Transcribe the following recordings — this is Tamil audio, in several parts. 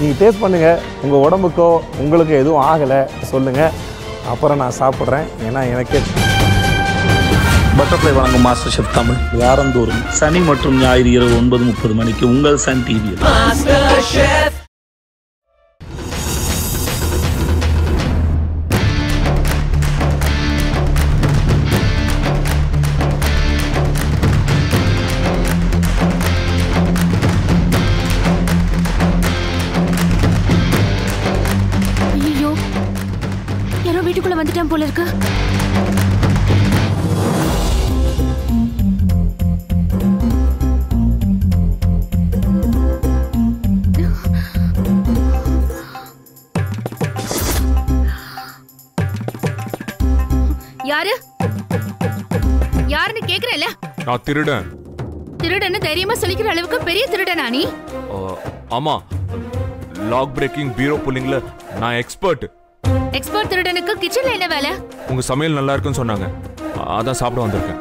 நீங்கள் டேஸ்ட் பண்ணுங்கள். உங்கள் உடம்புக்கோ உங்களுக்கு எதுவும் ஆகலை சொல்லுங்கள், அப்புறம் நான் சாப்பிட்றேன். ஏன்னா எனக்கே பட்டர்ஃப்ளை வழங்கும் மாஸ்டர் ஷெஃப் தமிழ் வாரந்தோறும் சனி மற்றும் ஞாயிறு இரவு 9:30 மணிக்கு உங்கள் சன் டிவியில். ஐயோ, யாரோ வீட்டுக்குள்ள வந்துட்டான் போல இருக்கு. யாரு யாருன்னு கேக்குறேன்ல. நான் திருடன். திருடன்னு தைரியமா சொல்லிக்கிற அளவுக்கு பெரிய திருடனா நீ? ஆமா, லாக் பிரேக்கிங், பீரோ புல்லிங்ல நான் எக்ஸ்பர்ட். எக்ஸ்பர்ட் திருடனுக்கு கிச்சன்ல என்ன வேலை? உங்க சமையல் நல்லா இருக்குன்னு சொன்னாங்க, அதான் சாப்பிட வந்திருக்கேன்.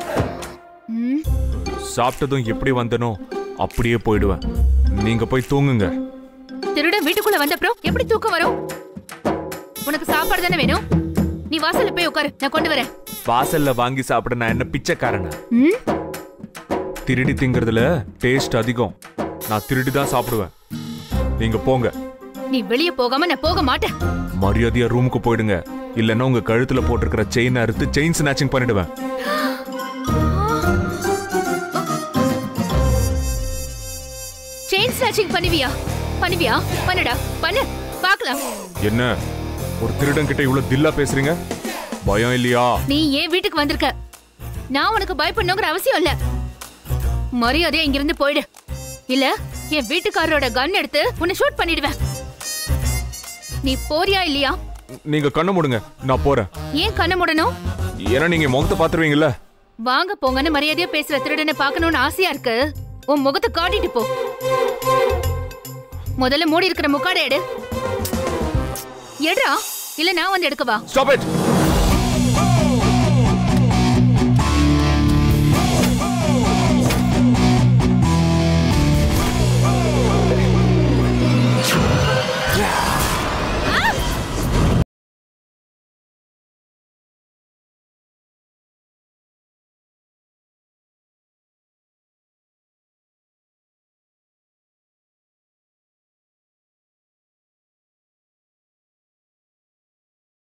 சாப்பிட்டதும் எப்படி வந்தனோ அப்படியே போயிடுவேன். நீங்க போய் தூங்குங்க. திருடன் வீட்டுக்குள்ள வந்த அப்புறம் எப்படி தூக்கம் வரும்? உனக்கு சாப்பாடு தானே வேணும்? நீ வாசல்ல போய் உட்காரு, நான் கொண்டு வரேன். வாசல்ல வாங்கி சாப்பிட நான் என்ன பிச்சைக்காரனா? திருடி திங்கிறதுல டேஸ்ட் அதிகம். நான் திருடி தான் சாப்பிடுவேன். நீங்க போங்க. நீ வெளிய போகாம நான் போக மாட்டேன். மரியாதையா ரூமுக்கு போயிடுங்க, இல்லன்னா உங்க கழுத்துல போட்டிருக்கிற செயின் அறுத்து செயின் ஸ்நாச்சிங் பண்ணிடுவேன். செயின் ஸ்நாச்சிங் பண்ணுவியா? பண்ணுவியா? பண்ணுடா, பண்ணு பார்க்கலாம். என்ன ஒரு திருடன் கிட்ட இவ்வளவு தில்லா பேசுறீங்க? பயம் இல்லையா? நீ ஏன் வீட்டுக்கு வந்திருக்க? நான் உனக்கு பயப்படணுங்கிற அவசியம் இல்ல. மரியாதையா இங்க இருந்து போயிடு, இல்ல என் வீட்டுக்காரரோட கன் எடுத்து உன்னை ஷூட் பண்ணிடுவேன். நீ போறியா இல்லையா? நீங்க கண்ண மூடுங்க, நான் போறேன். ஏன் கண்ண மூடணும்? ஏன்னா நீங்க முகத்தை பாத்துருவீங்கல்ல. வாங்க போங்கன்னு மரியாதையா பேசுற திருடனை பார்க்கணும்னு ஆசையா இருக்கு. உன் முகத்தை காட்டிட்டு போ. முதல்ல மூடி இருக்கிற முக்காடை எடு. எடுறா, இல்ல நான் வந்து எடுக்கவா? Stop it!